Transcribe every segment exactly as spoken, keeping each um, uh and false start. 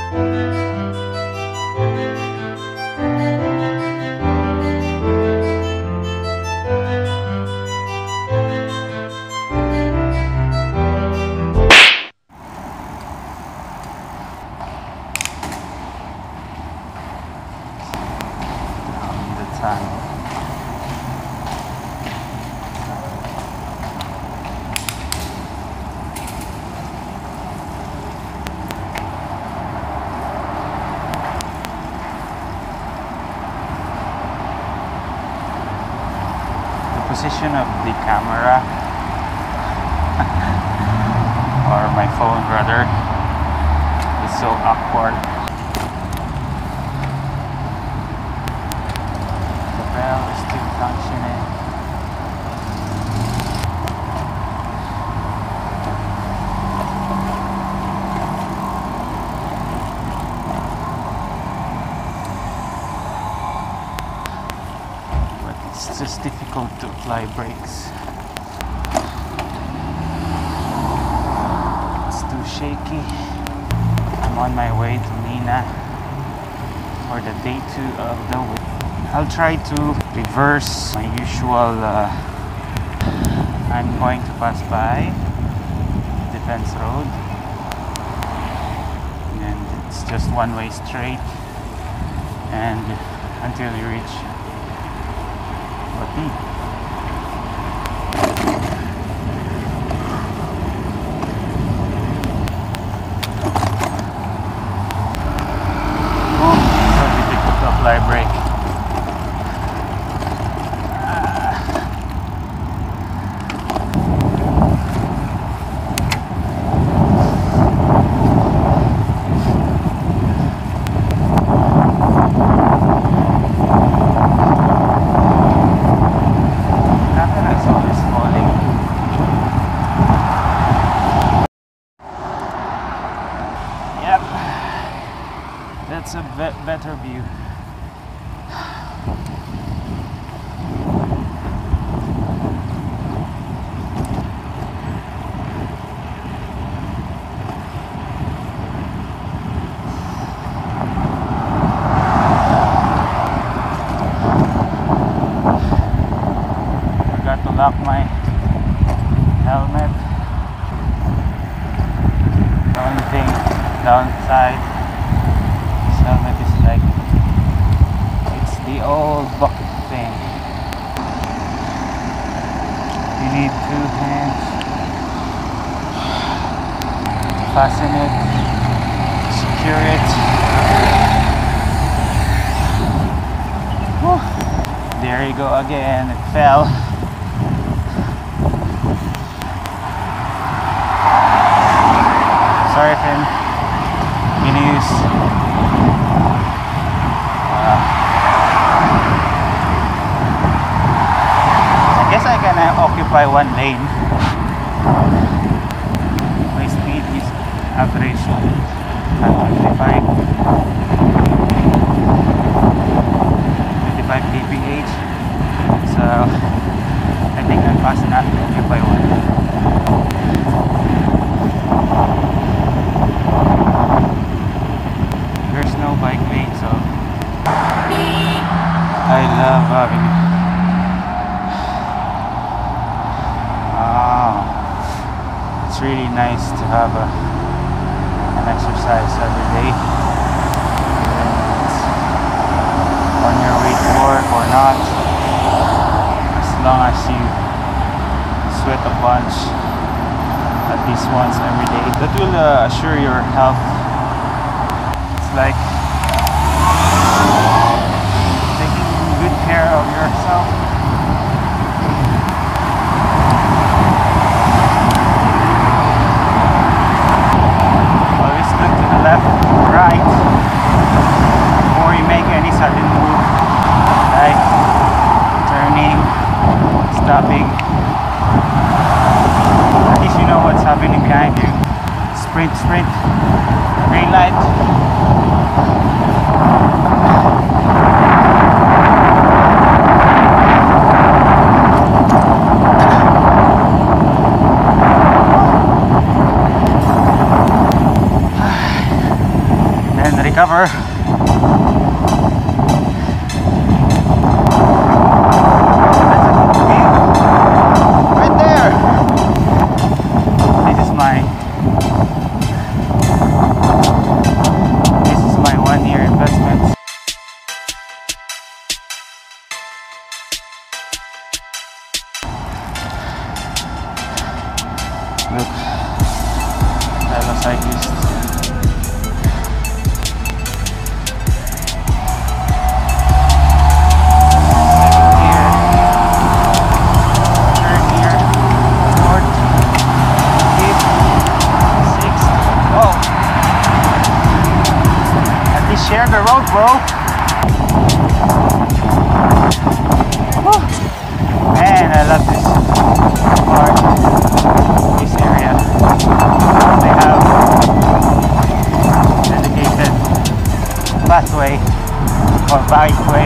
Position of the camera or my phone rather is so awkward. The bell is still functioning. It's just difficult to apply brakes. It's too shaky. I'm on my way to Nina for the day two of the week. I'll try to reverse my usual. Uh, I'm going to pass by Defense Road, and it's just one way straight, and until you reach Bati. Oh, so difficult to apply brake. That's a be better view. Forgot to lock my helmet. The only thing downside, helmet is like, it's the old bucket thing. You need two hands to fasten it, secure it. Whew. There you go again, it fell. Sorry if I'm gonna use I can uh, occupy one lane. My speed is average at twenty-five twenty-five K P H, so I think I'm fast enough to occupy one. There's no bike lane, so I love having it. It's really nice to have a, an exercise every day, it's on your way to work or not, as long as you sweat a bunch at least once every day. That will uh, assure your health. It's like taking good care of yourself. Left, right, before you make any sudden move, like turning, stopping. At least you know what's happening behind you. Sprint, sprint, green light. cover. Right there. This is my this is my one year investment. Look, fellow cyclists. Share the road, bro. Woo. Man, I love this part, this area. They have dedicated pathway or bikeway.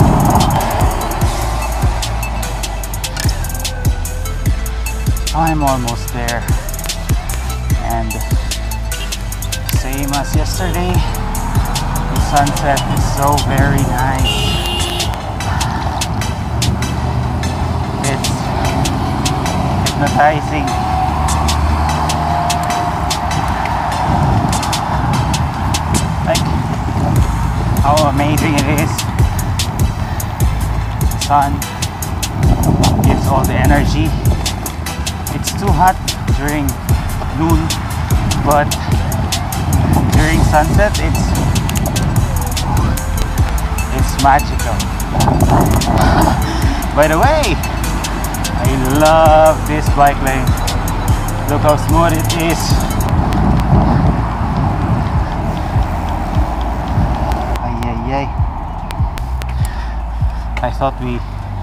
I'm almost there, and same as yesterday. Sunset is so very nice. It's hypnotizing. Like how amazing it is. The sun gives all the energy. It's too hot during noon, but during sunset it's It's magical. By the way, I love this bike lane. Look how smooth it is. Ay, ay, ay. I thought we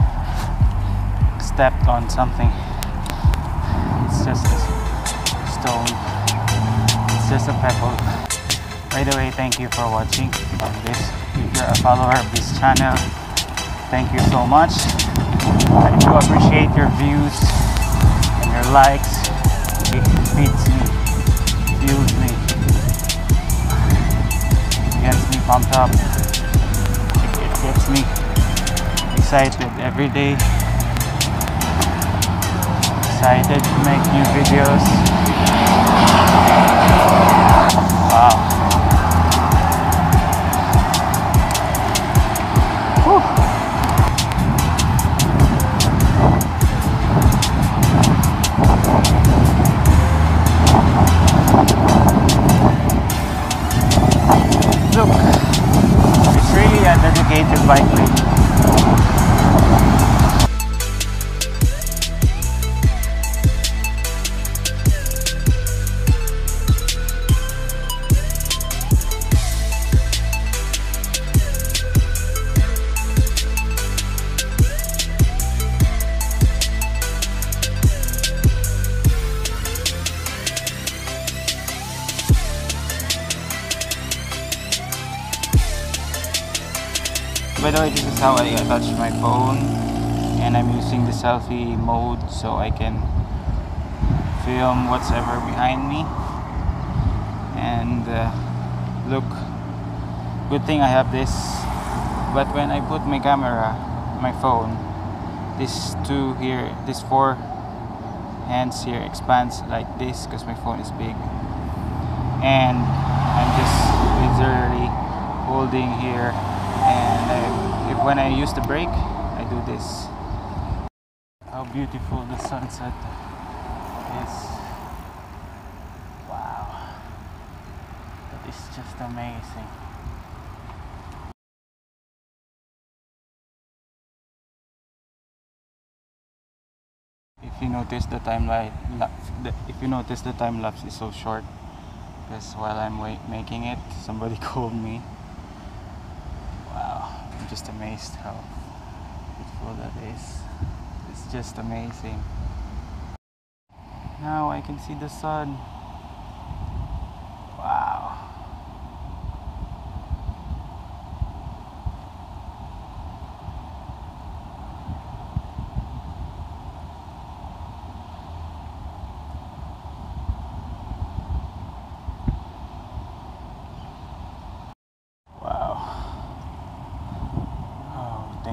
stepped on something. It's just a stone. It's just a pebble. By the way, thank you for watching this. If you're a follower of this channel, thank you so much. I do appreciate your views and your likes. It feeds me, fuels me, gets me pumped up. It, it gets me excited every day. Excited to make new videos. Wow. Look, it's really a dedicated bike lane. By the way, this is how I attach my phone, and I'm using the selfie mode so I can film what's ever behind me. And uh, look, good thing I have this, but when I put my camera, my phone, this two here, this four hands here expands like this because my phone is big, and I'm just literally holding here. And I, if when I use the brake, I do this. How beautiful the sunset is. Wow. That is just amazing. If you notice the time lapse, if you notice the time lapse is so short, because while I'm wait, making it, somebody called me. Wow, I'm just amazed how beautiful that is. It's just amazing. Now I can see the sun.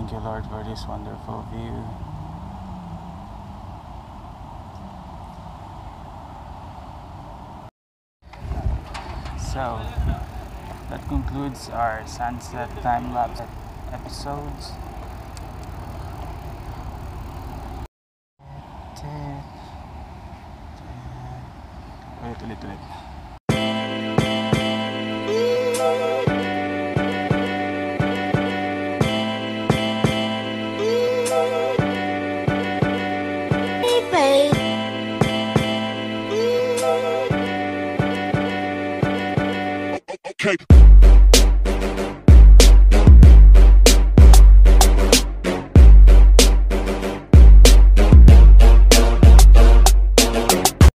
Thank you, Lord, for this wonderful view. So, that concludes our sunset time-lapse episodes. Ulit, ulit, ulit. Okay.